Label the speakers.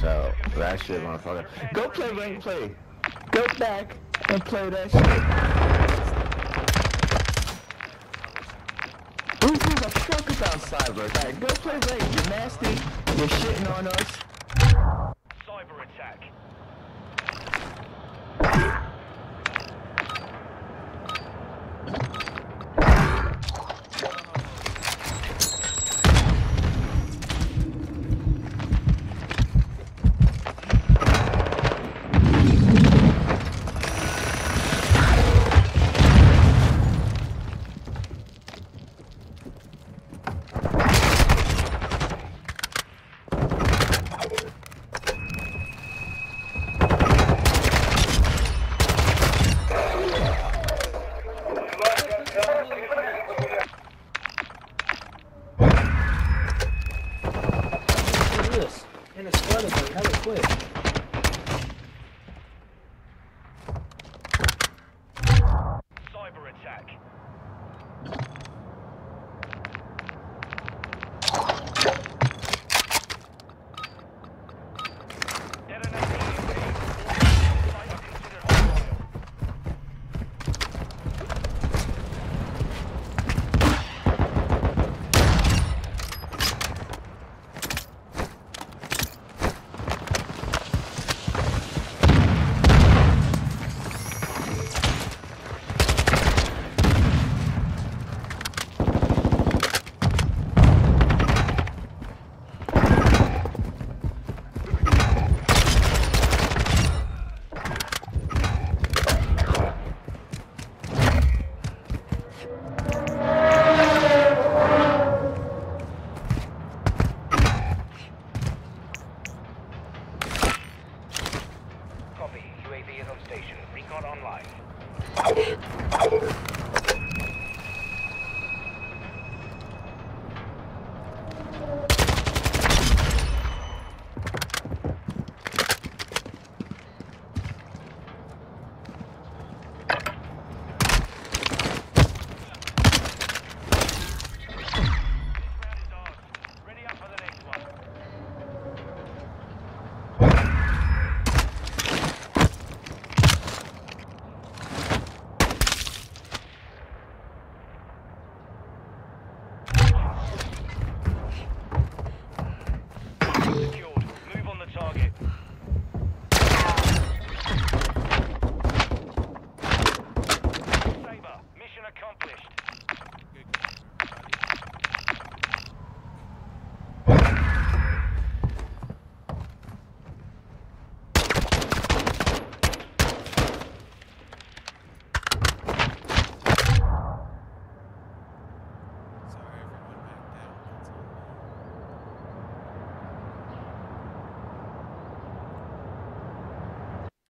Speaker 1: No, that shit, motherfucker. Go play rank play. Go back and play that shit. Who gives a fuck about Cyber Attack? Go play rank. You're nasty. You're shitting on us.
Speaker 2: Cyber Attack.
Speaker 3: And it's flooded like hella quick.
Speaker 2: Cyber Attack. Copy. UAV is on station. Recon online. Ready up for the next one. Secure.